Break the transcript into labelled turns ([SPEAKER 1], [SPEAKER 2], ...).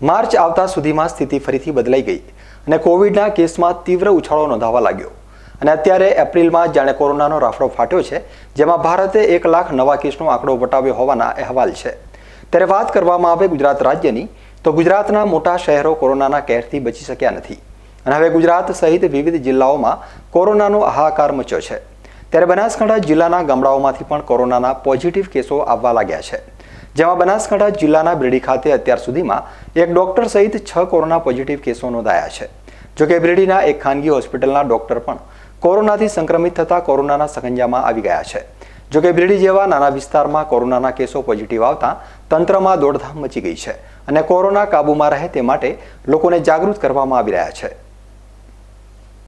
[SPEAKER 1] March આવતા સુધીમાં સ્થિતિ ફરીથી બદલાઈ ગઈ અને કોવિડના કેસમાં તીવ્ર ઉછાળો નોંધાવા લાગ્યો અને અત્યારે એપ્રિલમાં જાણે કોરોનાનો રાફડો ફાટ્યો છે, જેમાં ભારતે 1 લાખ નવા કેસનો આંકડો વટાવ્યો હોવાના અહેવાલ છે। ત્યારે વાત કરવામાં આવે ગુજરાત રાજ્યની, તો ગુજરાતના મોટા શહેરો કોરોનાના કહેરથી બચી શક્યા નથી અને હવે ગુજરાત સહિત વિવિધ જિલ્લાઓમાં કોરોનાનો હાહાકાર મચ્યો છે। ત્યારે બનાસકાંઠા જિલ્લાના ગામડાઓમાંથી પણ કોરોનાના પોઝિટિવ કેસો આવવા લાગ્યા છે, જેમાં બનાસકાંઠા જિલ્લાના બ્રેડી ખાતે અત્યાર સુધીમાં એક ડોક્ટર સહિત 6 કોરોના પોઝિટિવ કેસો નોંધાયા છે। જોકે બ્રેડીના એક ખાનગી હોસ્પિટલના ડોક્ટર પણ કોરોનાથી સંક્રમિત થતા કોરોનાના સકંજામાં આવી ગયા છે। જોકે બ્રેડી જેવા નાના વિસ્તારમાં કોરોનાના કેસો પોઝિટિવ આવતા તંત્રમાં દોડધામ મચી ગઈ છે અને કોરોના કાબૂમાં રહે તે માટે લોકોને જાગૃત કરવામાં આવી રહ્યા છે।